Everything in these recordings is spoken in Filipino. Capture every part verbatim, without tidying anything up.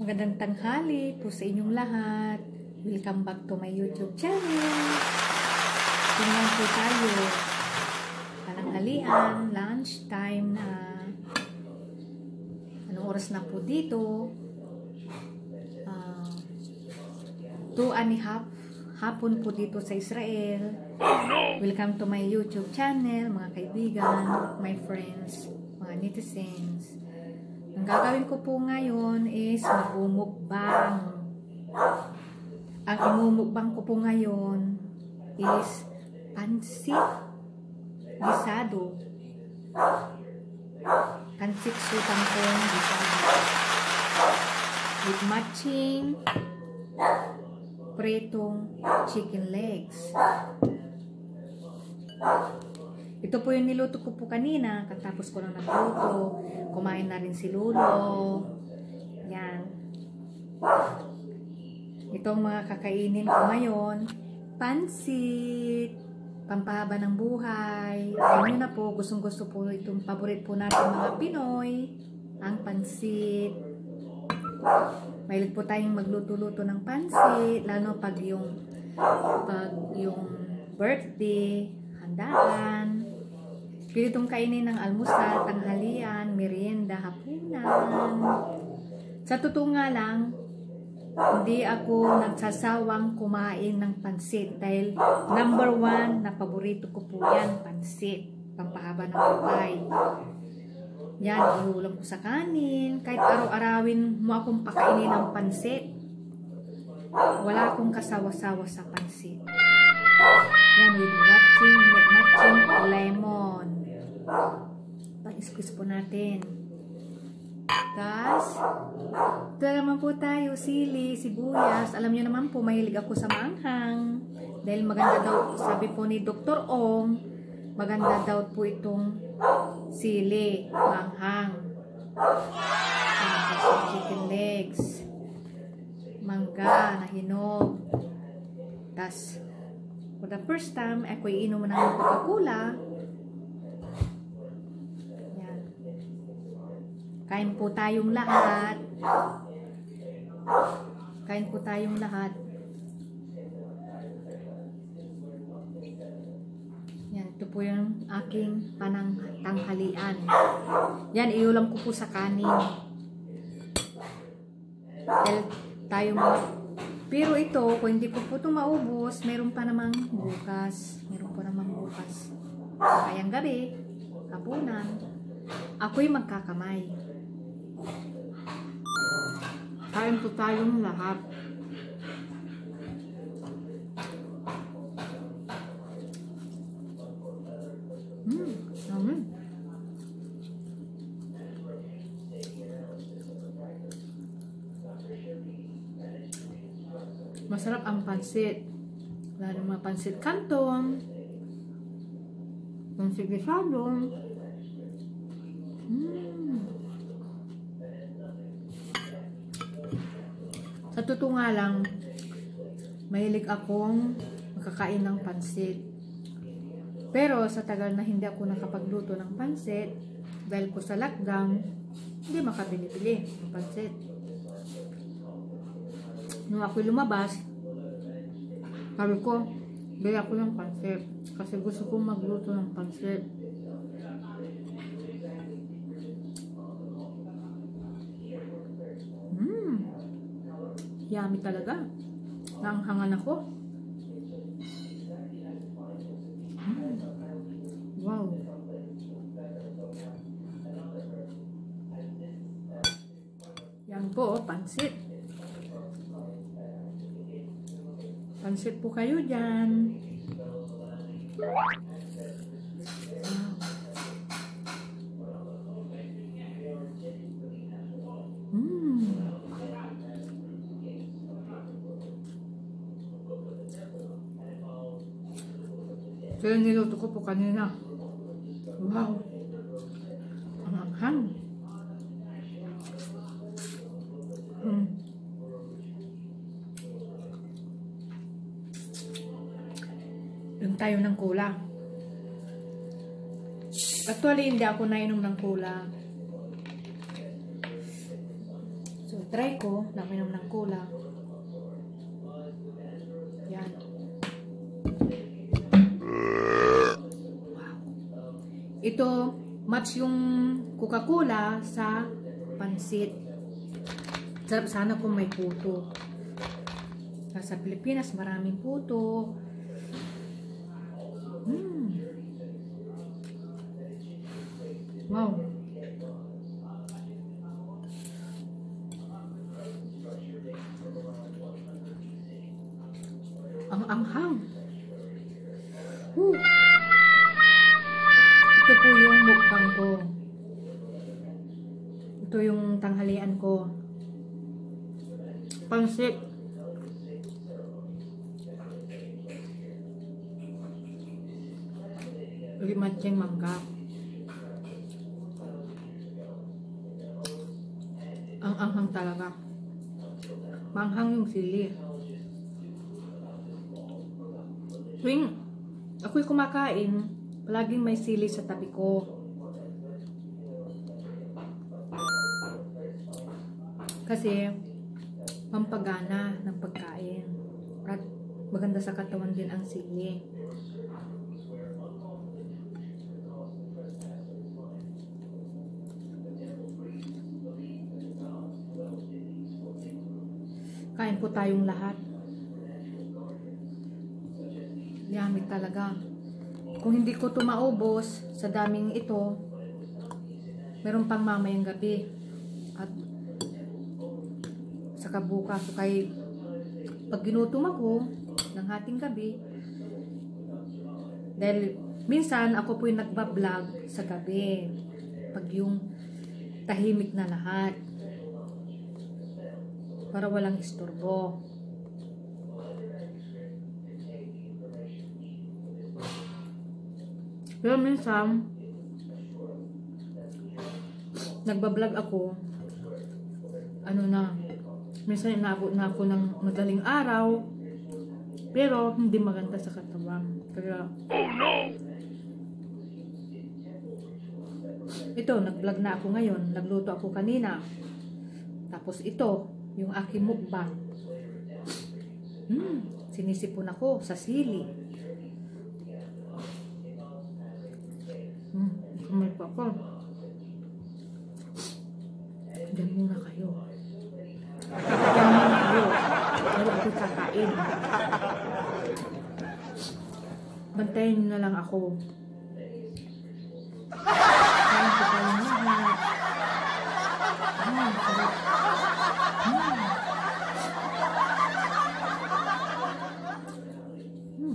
Magandang tanghali po sa inyong lahat. Welcome back to my YouTube channel. Tingnan po tayo. Pananghalian, lunch time na. Anong oras na po dito? Uh, two and a half hapon po dito sa Israel. Oh, no. Welcome to my YouTube channel, mga kaibigan, my friends, mga netizens. Ang gagawin ko po ngayon is magmumukbang. Ang imumukbang ko po ngayon is pansit gisado. Pansit sutang kong gisado. With matching pretong chicken legs. Ito po yung niluto ko po kanina. Katapos ko lang nagluto. Kumain na rin si Lulo. Yan. Itong mga kakainin ko ngayon. Pansit. Pampahaba ng buhay. Alam nyo na po, gustong gusto po itong paborit po natin mga Pinoy. Ang pansit. Mahilig po tayong magluto-luto ng pansit. Lalo pag yung, pag yung birthday, handaan. Pwede itong kainin ng almusal, tanghalian, merienda, hapunan. Sa totoo nga lang, hindi ako nagsasawang kumain ng pansit dahil number one na paborito ko po yan, pansit. Pampahaba ng buhay. Yan, iulam ko sa kanin. Kahit araw-arawin mo akong pakainin ng pansit, wala akong kasawa-sawa sa pansit. Yan, with matching, matching lemon. Pa-squeeze po natin. Tapos, ito naman po tayo, sili, sibuyas. Alam nyo naman po, mahilig ako sa maanghang. Dahil maganda daw, sabi po ni Doctor Ong, maganda daw po itong sili, maanghang. Tapos, chicken legs. Mangga na hinog. Tapos, for the first time, ako iinom ng Coca-Cola. Yan. Kain po tayong lahat. Kain po tayong lahat. Yan, ito po yung aking panang tanghalian. Yan, iulam ko po sa kanin. Dahil tayo mga pero ito, kung hindi ko po ito maubos, meron pa namang bukas. Meron po namang bukas. Kayang gabi, hapunan, ako'y magkakamay. Kain po tayong lahat. Hmm, amin. Masarap ang pansit. Lalo mga pansit canton. Pansit gisado. Mm. Sa totoo nga lang, mahilig akong makakain ng pansit. Pero sa tagal na hindi ako nakapagluto ng pansit, dahil po sa lockdown, hindi makabili-bili ng pansit. Nung ako'y lumabas, sabi ko, bili ako ng pansit. Kasi gusto kong magluto ng pansit. Mmm. Yummy talaga. Naanghangan ako. Mm. Wow. Yan po, pansit. Pansit po kayo dyan. Wow. Mm. So yung niluto ko po kanina. Wow. Ang anghang. Hmm. Inom tayo ng cola. Actually, hindi ako nainom ng cola. So, try ko na minom ng cola. Yan. Wow. Ito, match yung Coca-Cola sa pansit. Sarap sana kung may puto. Sa Pilipinas, maraming puto. Mm. Wow. Ang anghang. Woo. Ito po yung mukbang ko. Ito yung tanghalian ko. Pansit. Limatseng mangga. Ang anghang talaga. Manghang yung sili. Tuwing ako'y kumakain, palaging may sili sa tabi ko. Kasi pampagana ng pagkain. At maganda sa katawan din ang sili. Kain po tayong lahat. Yummy talaga. Kung hindi ko ito maubos sa daming ito, meron pang mamayang gabi. At saka bukas. So kay pag ginutom ako ng hating gabi, dahil minsan ako po yung nagbablog sa gabi. Pag yung tahimik na lahat. Para walang istorbo. Pero minsan, nagbablog ako, ano na, minsan inaabot na ako ng madaling araw, pero hindi maganda sa katawan. Kaya, oh no! Ito, nagblog na ako ngayon, nagluto ako kanina. Tapos ito, yung aking mukbang. Hmm, sinisipon ako sa sili. Hmm, kumay pa ako. Diyan muna kayo. Diyan muna kayo. Pero ako'y kakain. Bantayan nyo na lang ako. Kain ko kayong lahat. Ah, sarap. Hmm. Hmm.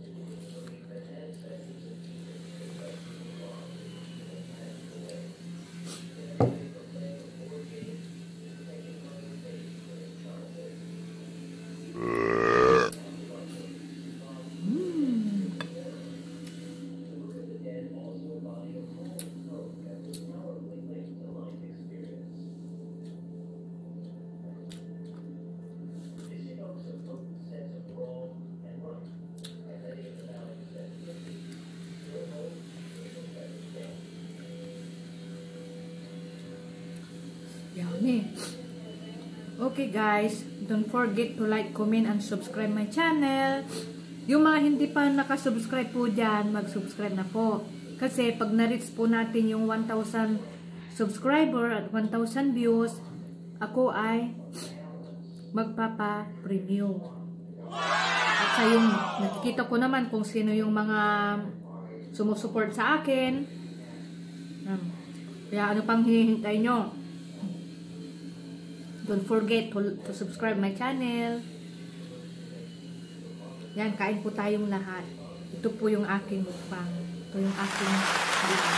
Yummy. Okay guys, don't forget to like, comment, and subscribe my channel. Yung mga hindi pa nakasubscribe po dyan, mag-subscribe na po. Kasi pag na-reach po natin yung one thousand subscriber at one thousand views, ako ay magpapa-preview. At sa yung nakikita ko naman kung sino yung mga sumusuport sa akin. Um, kaya ano pang hinihintay nyo? Don't forget to, to subscribe my channel. Yan, kain po tayong lahat. Ito po yung aking mukbang. Ito yung aking vlog.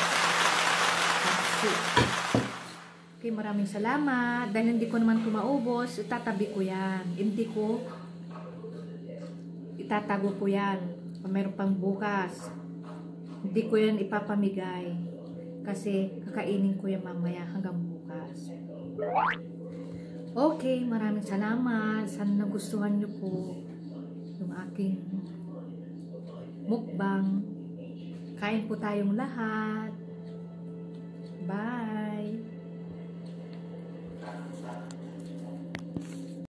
Okay, maraming salamat. Dahil hindi ko naman tumaubos, itatabi ko yan. Hindi ko itatago ko yan. Mayroon pang bukas. Hindi ko yan ipapamigay. Kasi kakainin ko yan mamaya hanggang bukas. Okay, maraming salamat. Sana nagustuhan nyo po yung aking mukbang. Kain po tayong lahat. Bye!